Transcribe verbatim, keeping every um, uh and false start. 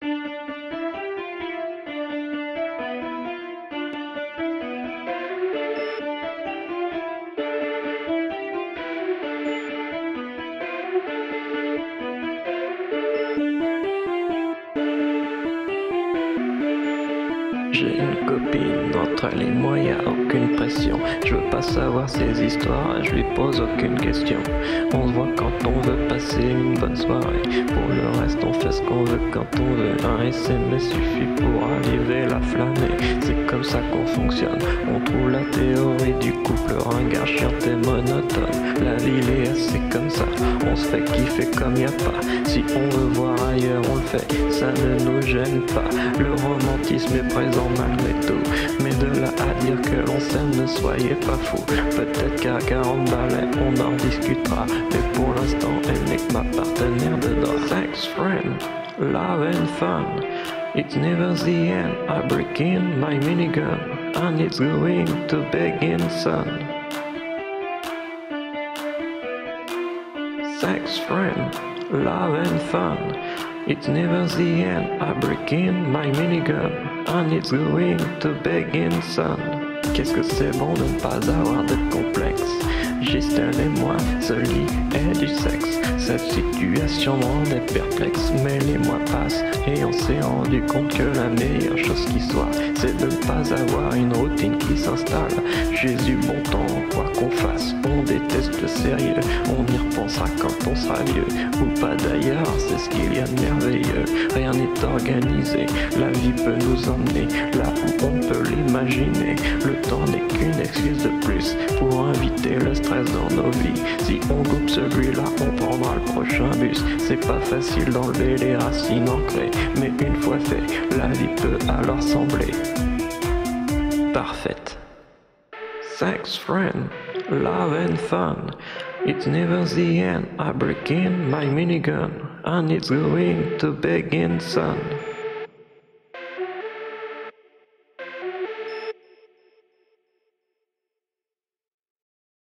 J'ai une copine, entre elle et moi y a aucune pression. Je veux pas savoir ses histoires, je lui pose aucune question. On se voit quand on veut passer une bonne soirée. Pour le reste on fait ce qu'on veut quand on veut. Un S M S suffit pour arriver la flâner. C'est comme ça qu'on fonctionne. On trouve la théorie du couple ringard, chiante et monotone. La ville est assez comme ça, on se fait kiffer comme y a pas. Si on veut voir ailleurs on le fait, ça ne nous gêne pas. Le romantisme est présent malgré tout, mais de là à dire que l'on s'aime, ne soyez pas fous. Peut-être qu'à quarante balais on en discutera, mais pour l'instant elle n'est que ma partenaire de drap. Sex friend, love and fun, it's never the end. I break in my minigun and it's going to begin, son. Sex friend, love and fun, it's never the end. I break in my minigun and it's going to begin, son. Qu'est-ce que c'est bon de ne pas avoir de complexe. Gisèle et moi, ce lit est du sexe. Cette situation me rendait perplexe, mais les mois passent et on s'est rendu compte que la meilleure chose qui soit, c'est de ne pas avoir une routine qui s'installe. Jésus bon temps, quoi qu'on fasse, on déteste le sérieux. On y repensera quand on sera vieux, ou pas d'ailleurs, c'est ce qu'il y a de merveilleux. Rien n'est organisé, la vie peut nous emmener là où on peut l'imaginer. Le temps n'est qu'une excuse de plus pour inviter le stress dans nos vies. Si on coupe celui-là, on prendra le prochain bus. C'est pas facile d'enlever les racines ancrées, mais une fois fait, la vie peut alors sembler parfaite. Sex friend, love and fun, it's never the end. I break in my minigun and it's going to begin, son.